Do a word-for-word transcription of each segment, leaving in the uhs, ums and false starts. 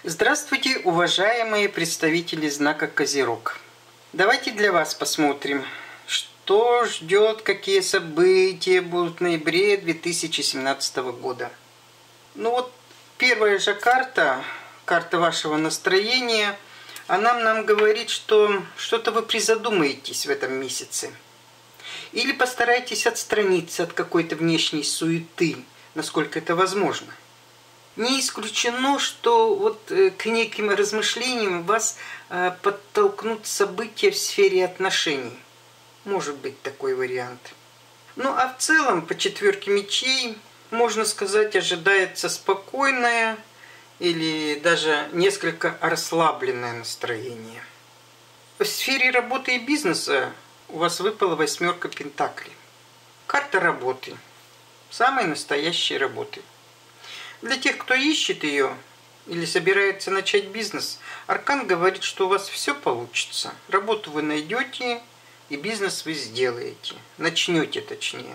Здравствуйте, уважаемые представители знака Козерог. Давайте для вас посмотрим, что ждет, какие события будут в ноябре две тысячи семнадцатого года. Ну вот, первая же карта, карта вашего настроения, она нам говорит, что что-то вы призадумаетесь в этом месяце. Или постарайтесь отстраниться от какой-то внешней суеты, насколько это возможно. Не исключено, что вот к неким размышлениям вас подтолкнут события в сфере отношений. Может быть такой вариант. Ну а в целом по четверке мечей, можно сказать, ожидается спокойное или даже несколько расслабленное настроение. В сфере работы и бизнеса у вас выпала восьмерка пентаклей. Карта работы. Самой настоящей работы. Для тех, кто ищет ее или собирается начать бизнес, аркан говорит, что у вас все получится. Работу вы найдете и бизнес вы сделаете. Начнете точнее.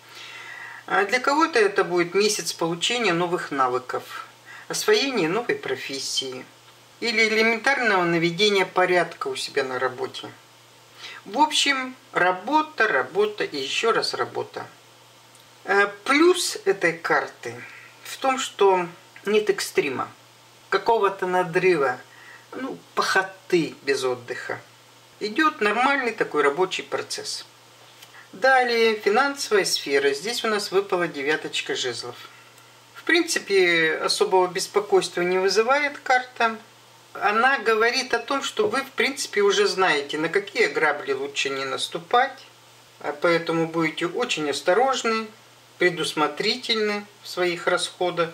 А для кого-то это будет месяц получения новых навыков, освоения новой профессии или элементарного наведения порядка у себя на работе. В общем, работа, работа и еще раз работа. Плюс этой карты в том, что нет экстрима, какого-то надрыва, ну, похоты без отдыха. Идет нормальный такой рабочий процесс. Далее, финансовая сфера. Здесь у нас выпала девяточка жезлов. В принципе, особого беспокойства не вызывает карта. Она говорит о том, что вы, в принципе, уже знаете, на какие грабли лучше не наступать, поэтому будете очень осторожны, предусмотрительны в своих расходах.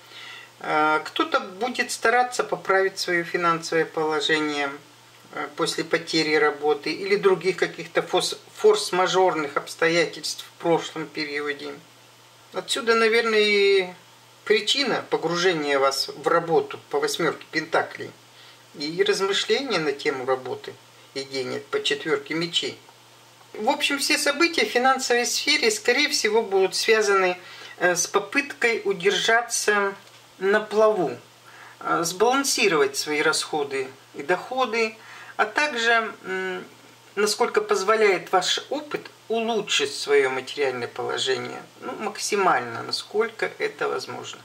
Кто-то будет стараться поправить свое финансовое положение после потери работы или других каких-то форс-мажорных обстоятельств в прошлом периоде. Отсюда, наверное, и причина погружения вас в работу по восьмерке пентаклей и размышления на тему работы и денег по четверке мечей. В общем, все события в финансовой сфере, скорее всего, будут связаны с попыткой удержаться на плаву, сбалансировать свои расходы и доходы, а также, насколько позволяет ваш опыт, улучшить свое материальное положение, ну, максимально, насколько это возможно.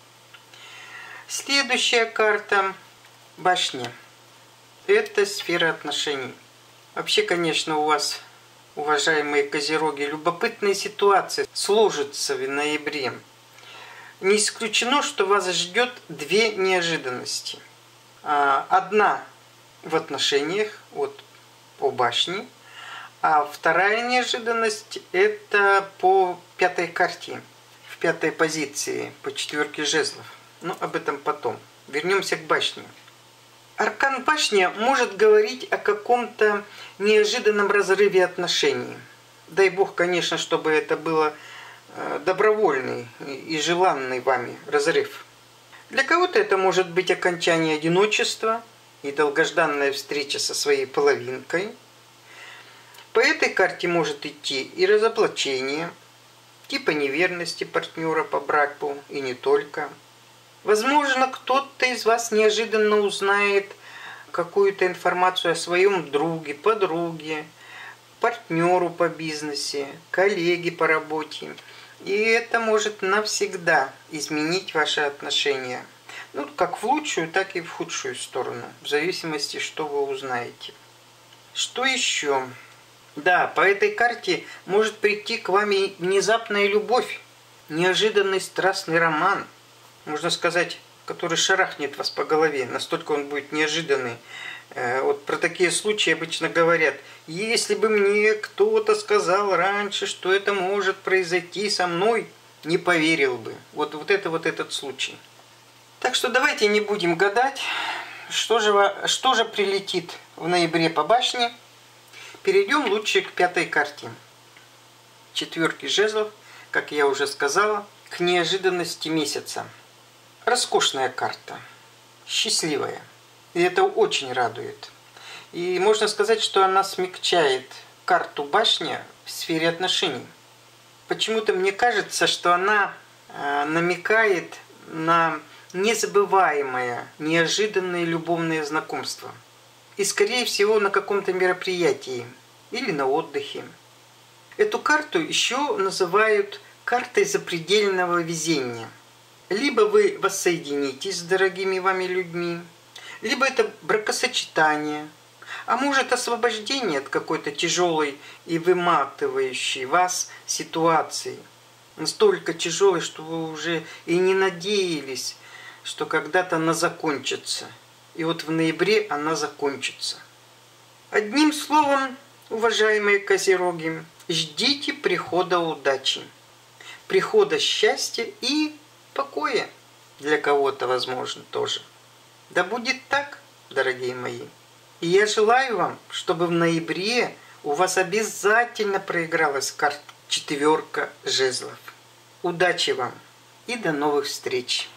Следующая карта – башня. Это сфера отношений. Вообще, конечно, у вас, уважаемые козероги, любопытная ситуация сложится в ноябре. Не исключено, что вас ждет две неожиданности. Одна в отношениях, вот по башне, а вторая неожиданность – это по пятой карте, в пятой позиции, по четверке жезлов. Но об этом потом. Вернемся к башне. Аркан башня может говорить о каком-то неожиданном разрыве отношений. Дай бог, конечно, чтобы это было добровольный и желанный вами разрыв. Для кого-то это может быть окончание одиночества и долгожданная встреча со своей половинкой. По этой карте может идти и разоблачение, типа неверности партнера по браку и не только. Возможно, кто-то из вас неожиданно узнает какую-то информацию о своем друге, подруге, партнеру по бизнесе, коллеге по работе. И это может навсегда изменить ваши отношения. Ну, как в лучшую, так и в худшую сторону, в зависимости, что вы узнаете. Что еще? Да, по этой карте может прийти к вам внезапная любовь, неожиданный страстный роман. Можно сказать, который шарахнет вас по голове, настолько он будет неожиданный. Вот про такие случаи обычно говорят: если бы мне кто-то сказал раньше, что это может произойти со мной, не поверил бы. Вот, вот это вот этот случай. Так что давайте не будем гадать, что же, что же прилетит в ноябре по башне. Перейдем лучше к пятой карте. Четверки жезлов, как я уже сказала, к неожиданности месяца. Роскошная карта, счастливая. И это очень радует. И можно сказать, что она смягчает карту башня в сфере отношений. Почему-то мне кажется, что она намекает на незабываемое, неожиданное любовное знакомство. И, скорее всего, на каком-то мероприятии или на отдыхе. Эту карту еще называют картой запредельного везения. Либо вы воссоединитесь с дорогими вами людьми, либо это бракосочетание, а может освобождение от какой-то тяжелой и выматывающей вас ситуации. Настолько тяжелой, что вы уже и не надеялись, что когда-то она закончится. И вот в ноябре она закончится. Одним словом, уважаемые козероги, ждите прихода удачи, прихода счастья и покоя. Для кого-то, возможно, тоже. Да будет так, дорогие мои. И я желаю вам, чтобы в ноябре у вас обязательно проигралась карта четверка жезлов. Удачи вам и до новых встреч!